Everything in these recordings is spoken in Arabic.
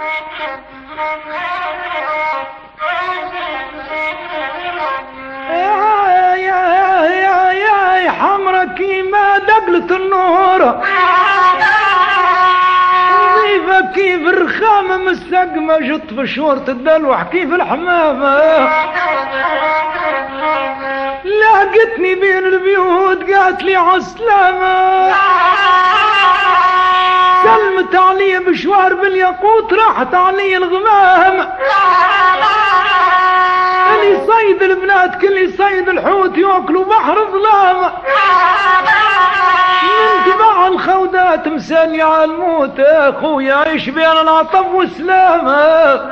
يا حمرا كيما دقلة النور، نظيفة كيف الرخامة مستقمة، جط في شورة الدلوح كيف الحمامة. لاقتني بين البيوت قالت لي عالسلامة، سلمت علي بشوار بالياقوت راحت علي الغمام. اللي صيد البنات كل يصيد الحوت ياكلوا بحر ظلام، من تبع الخودات مسالي على الموت اخويا عيش بين العطب والسلامة.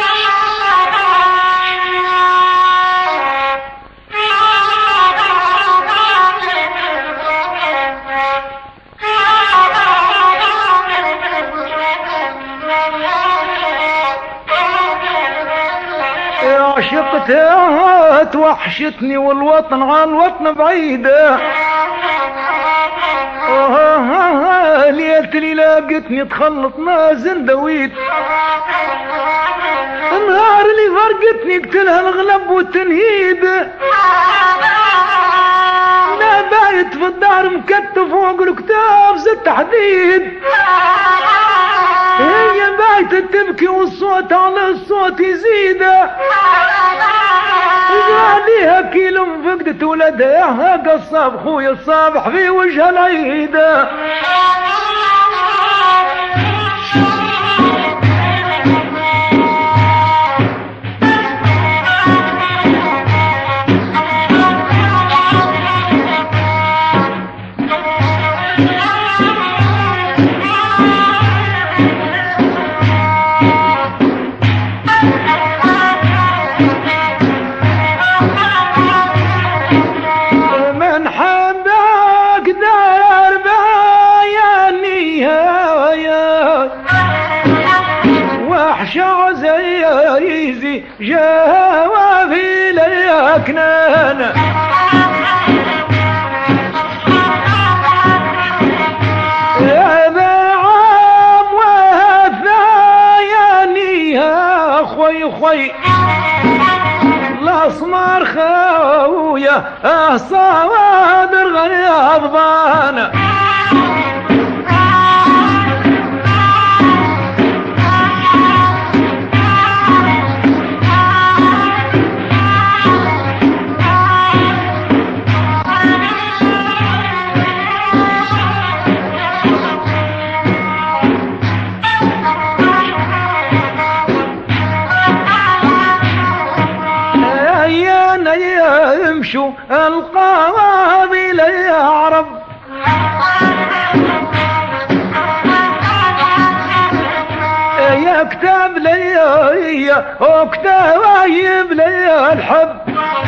عشقتها توحشتني والوطن عن الوطن بعيدة، ليلة اللي لاقتني تخلطنا زندويت، النهار اللي فرقتني قتلها الغلب والتنهيد، انا بايت في الدار مكتف فوق الكتاب زت حديد، هي بايت تبكي والصوت على الصوت يزيد، عليها كيلو فقدت ولدها قصاب خويا الصابح في وجه العيد. عزيزي جوافي ليكنان، هذا عام وثاني يا خوي خوي الاسمر خويا صوادر غضبان، يمشوا القواضي ليعرب، يكتب لي وكتوايب لي الحب،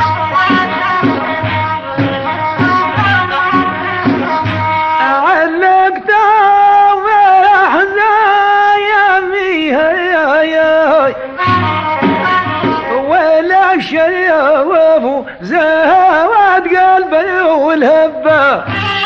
علقت وحزايمي ولا شيء وابو زواد قلبي والهبه،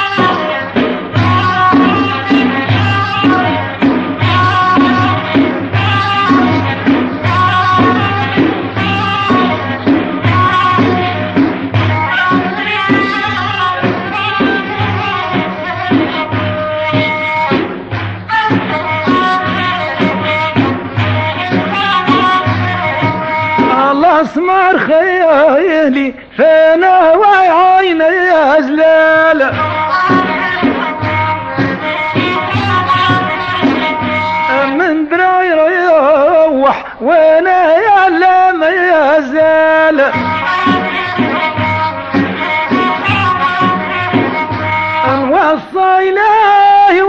الاسمر خيالي فانا وعيني ازلال، من دراي يروح وانا يعلم يزال، وصيناه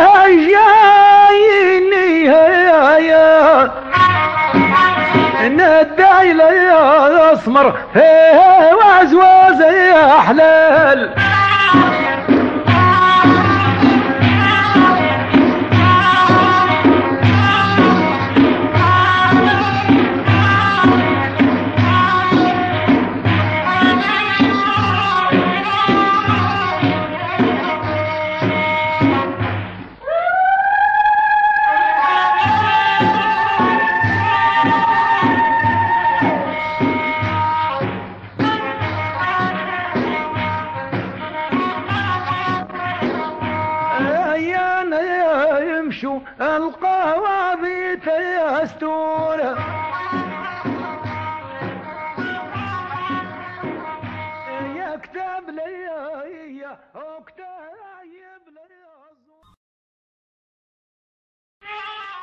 وجايني يا ندعي لي اسمر وزواز يا حلال، القوابيت يستور يكتب لي اكتب لي